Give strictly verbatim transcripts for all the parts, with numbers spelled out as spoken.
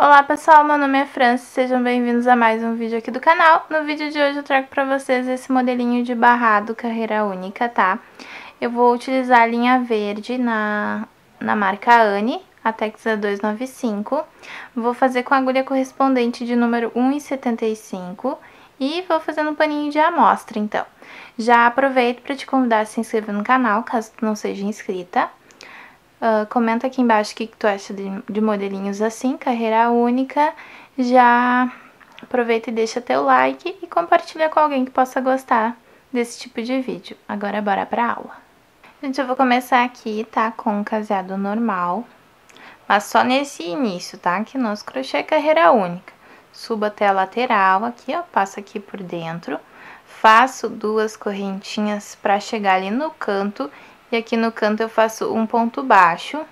Olá pessoal, meu nome é Francis, sejam bem-vindos a mais um vídeo aqui do canal. No vídeo de hoje eu trago pra vocês esse modelinho de barrado carreira única, tá? Eu vou utilizar a linha verde na, na marca Anne, a Texa duzentos e noventa e cinco. Vou fazer com a agulha correspondente de número um e setenta e cinco e vou fazer no paninho de amostra, então. Já aproveito para te convidar a se inscrever no canal, caso tu não seja inscrita. Uh, comenta aqui embaixo o que, que tu acha de, de modelinhos assim, carreira única. Já aproveita e deixa teu like e compartilha com alguém que possa gostar desse tipo de vídeo. Agora bora pra aula. Gente, eu vou começar aqui, tá, com um caseado normal, mas só nesse início, tá, que nosso crochê é carreira única. Subo até a lateral aqui, ó, passo aqui por dentro, faço duas correntinhas pra chegar ali no canto. E aqui no canto eu faço um ponto baixo.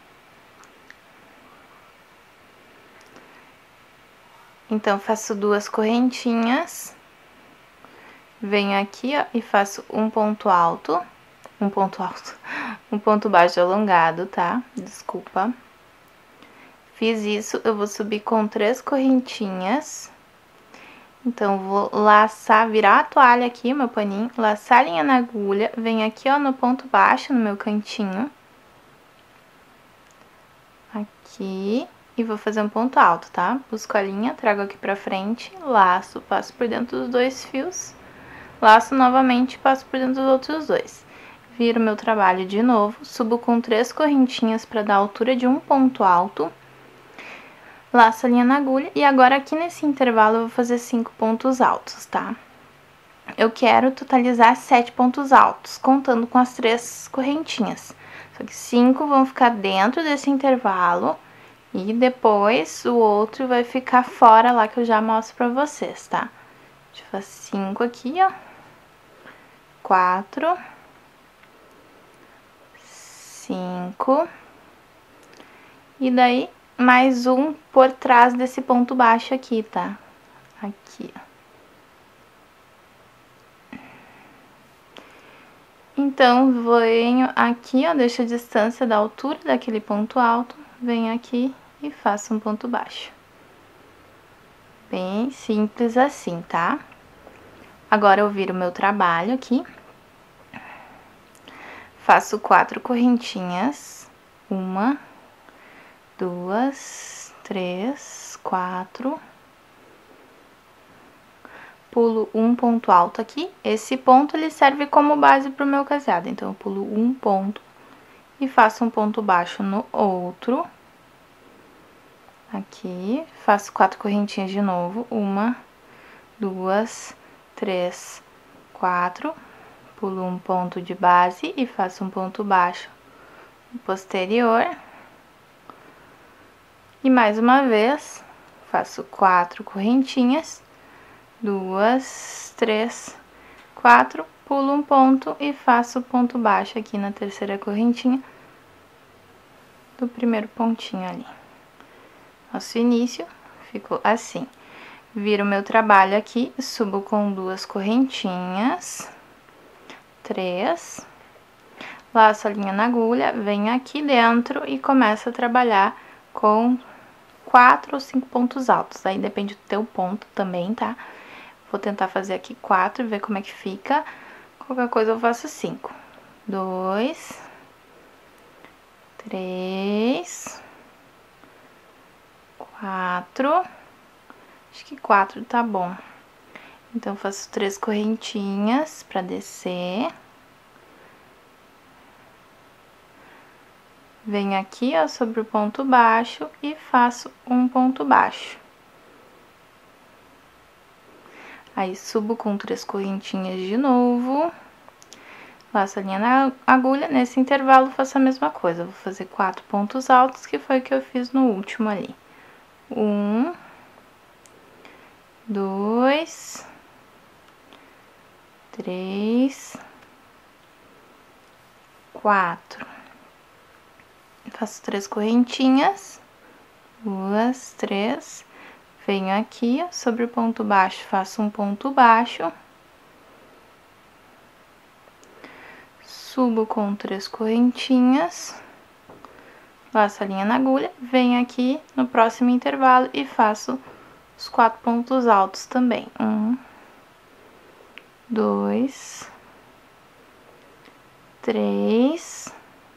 Então, faço duas correntinhas. Venho aqui, ó, e faço um ponto alto. Um ponto alto. Um ponto baixo alongado, tá? Desculpa. Fiz isso, eu vou subir com três correntinhas. Então, vou laçar, virar a toalha aqui, meu paninho, laçar a linha na agulha, venho aqui, ó, no ponto baixo, no meu cantinho. Aqui, e vou fazer um ponto alto, tá? Busco a linha, trago aqui pra frente, laço, passo por dentro dos dois fios, laço novamente, passo por dentro dos outros dois. Viro meu trabalho de novo, subo com três correntinhas pra dar a altura de um ponto alto. Laço a linha na agulha e agora aqui nesse intervalo eu vou fazer cinco pontos altos, tá? Eu quero totalizar sete pontos altos, contando com as três correntinhas. Só que cinco vão ficar dentro desse intervalo e depois o outro vai ficar fora lá que eu já mostro pra vocês, tá? Deixa eu fazer cinco aqui, ó. Quatro. Cinco. E daí mais um por trás desse ponto baixo aqui, tá? Aqui, ó. Então, venho aqui, ó, deixo a distância da altura daquele ponto alto, venho aqui e faço um ponto baixo. Bem simples assim, tá? Agora, eu viro o meu trabalho aqui. Faço quatro correntinhas. Uma, duas, três, quatro. Pulo um ponto alto aqui. Esse ponto, ele serve como base pro meu caseado. Então, eu pulo um ponto e faço um ponto baixo no outro. Aqui, faço quatro correntinhas de novo. Uma, duas, três, quatro. Pulo um ponto de base e faço um ponto baixo no posterior. E mais uma vez, faço quatro correntinhas. Duas, três, quatro, pulo um ponto e faço ponto baixo aqui na terceira correntinha do primeiro pontinho ali. Nosso início ficou assim. Viro meu trabalho aqui, subo com duas correntinhas, três, laço a linha na agulha, venho aqui dentro e começo a trabalhar com quatro ou cinco pontos altos. Aí depende do teu ponto também, tá? Vou tentar fazer aqui quatro e ver como é que fica. Qualquer coisa eu faço cinco. Dois. Três. Quatro. Acho que quatro tá bom. Então, eu faço três correntinhas pra descer. Venho aqui, ó, sobre o ponto baixo e faço um ponto baixo. Aí, subo com três correntinhas de novo, laço a linha na agulha, nesse intervalo faço a mesma coisa, vou fazer quatro pontos altos, que foi o que eu fiz no último ali. Um, dois, três, quatro. Faço três correntinhas, duas, três. Venho aqui, ó, sobre o ponto baixo, faço um ponto baixo. Subo com três correntinhas. laço a linha na agulha, venho aqui no próximo intervalo e faço os quatro pontos altos também. Um, dois, três,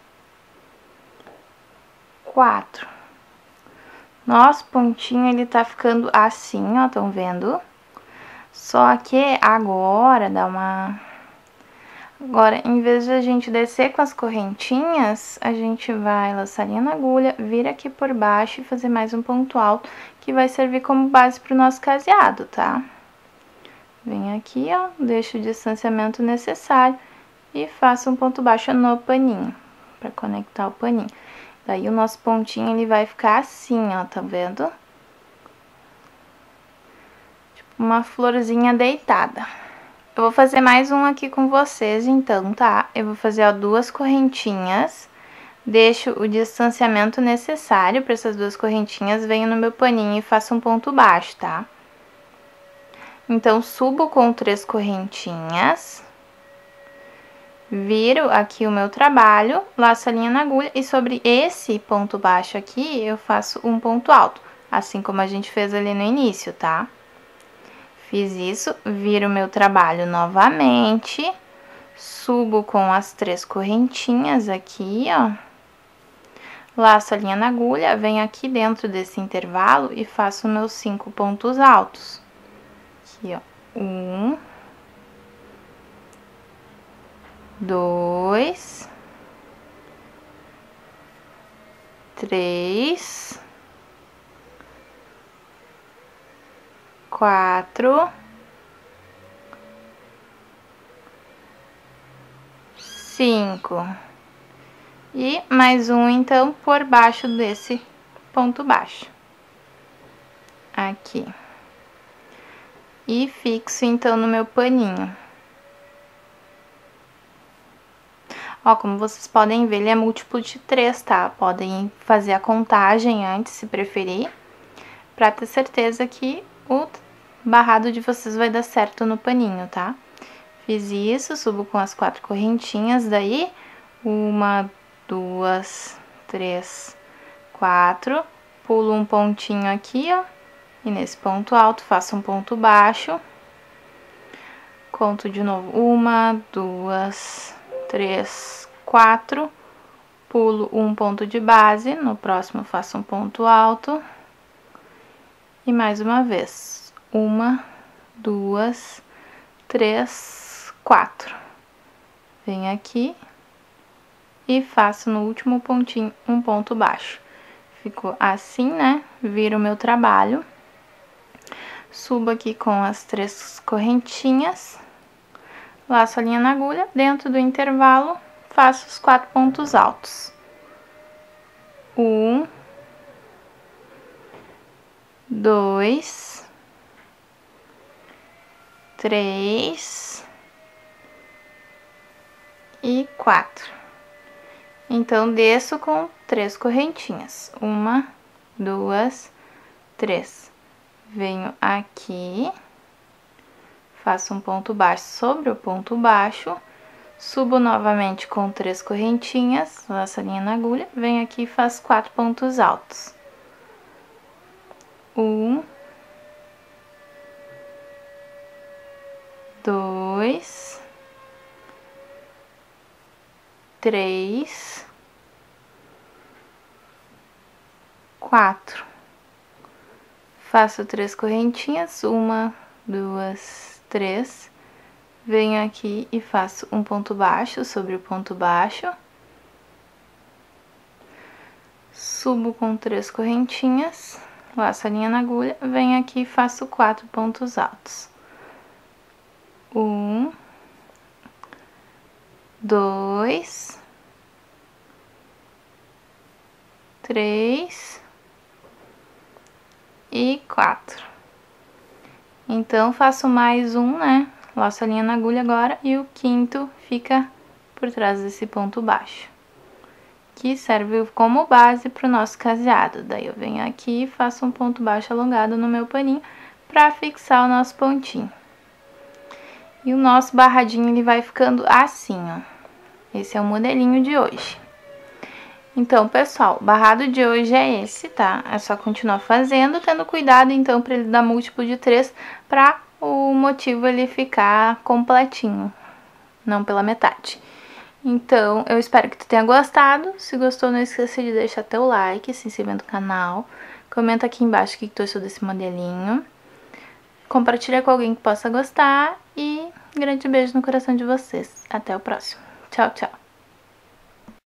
quatro. Nosso pontinho, ele tá ficando assim, ó, tão vendo? Só que agora dá uma... Agora, em vez de a gente descer com as correntinhas, a gente vai laçar a linha na agulha, vir aqui por baixo e fazer mais um ponto alto, que vai servir como base pro nosso caseado, tá? Vem aqui, ó, deixo o distanciamento necessário e faço um ponto baixo no paninho, pra conectar o paninho. Daí, o nosso pontinho, ele vai ficar assim, ó, tá vendo? Tipo uma florzinha deitada. Eu vou fazer mais um aqui com vocês, então, tá? Eu vou fazer, ó, duas correntinhas, deixo o distanciamento necessário para essas duas correntinhas, venho no meu paninho e faço um ponto baixo, tá? Então, subo com três correntinhas, viro aqui o meu trabalho, laço a linha na agulha e sobre esse ponto baixo aqui, eu faço um ponto alto, assim como a gente fez ali no início, tá? Fiz isso, viro o meu trabalho novamente, subo com as três correntinhas aqui, ó. Laço a linha na agulha, venho aqui dentro desse intervalo e faço meus cinco pontos altos. Aqui, ó. Um, dois, três, quatro, cinco. E mais um, então, por baixo desse ponto baixo. Aqui. E fixo, então, no meu paninho. Ó, como vocês podem ver, ele é múltiplo de três, tá? Podem fazer a contagem antes, se preferir, pra ter certeza que o barrado de vocês vai dar certo no paninho, tá? Fiz isso, subo com as quatro correntinhas, daí, uma, duas, três, quatro, pulo um pontinho aqui, ó, e nesse ponto alto faço um ponto baixo, conto de novo, uma, duas, três, quatro, pulo um ponto de base, no próximo faço um ponto alto, e mais uma vez, uma, duas, três, quatro, venho aqui e faço no último pontinho um ponto baixo. Ficou assim, né? Viro o meu trabalho, subo aqui com as três correntinhas, laço a linha na agulha, dentro do intervalo, faço os quatro pontos altos. Um, dois, três e quatro. Então, desço com três correntinhas. Uma, duas, três. Venho aqui, faço um ponto baixo sobre o ponto baixo, subo novamente com três correntinhas, laço a linha na agulha, venho aqui e faço quatro pontos altos. Um, dois, três, quatro. Faço três correntinhas, uma, duas, três. Venho aqui e faço um ponto baixo sobre o ponto baixo. Subo com três correntinhas, laço a linha na agulha, venho aqui e faço quatro pontos altos. Um, dois, três e quatro. Então, faço mais um, né? Laço a linha na agulha agora e o quinto fica por trás desse ponto baixo, que serve como base para o nosso caseado. Daí, eu venho aqui e faço um ponto baixo alongado no meu paninho para fixar o nosso pontinho. E o nosso barradinho, ele vai ficando assim, ó. Esse é o modelinho de hoje. Então, pessoal, o barrado de hoje é esse, tá? É só continuar fazendo, tendo cuidado, então, para ele dar múltiplo de três, para o motivo ele ficar completinho, não pela metade. Então, eu espero que tu tenha gostado. Se gostou, não esqueça de deixar teu like, se inscrever no canal. Comenta aqui embaixo o que tu achou desse modelinho. Compartilha com alguém que possa gostar. E um grande beijo no coração de vocês. Até o próximo. Tchau, tchau.